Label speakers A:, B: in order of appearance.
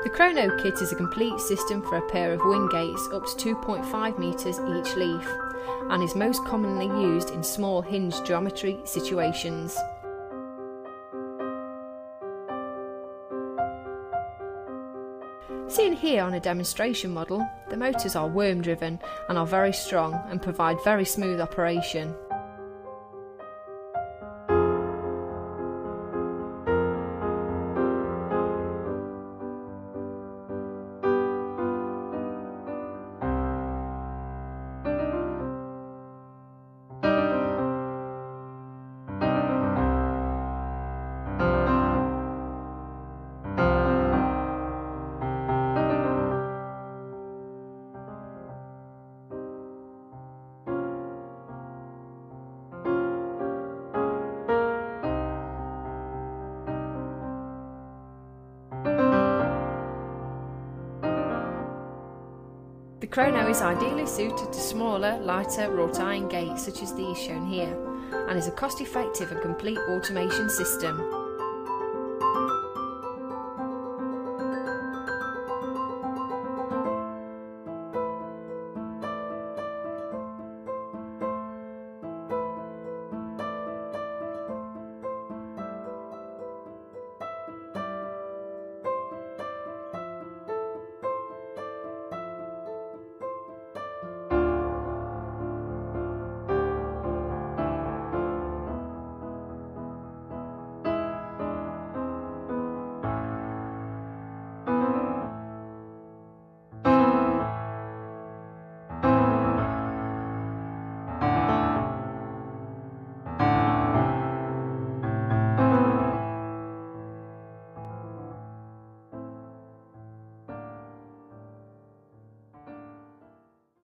A: The Chrono kit is a complete system for a pair of wing gates up to 2.5 metres each leaf, and is most commonly used in small hinge geometry situations. Seen here on a demonstration model, the motors are worm driven and are very strong and provide very smooth operation. The Chrono is ideally suited to smaller, lighter wrought iron gates such as these shown here, and is a cost-effective and complete automation system.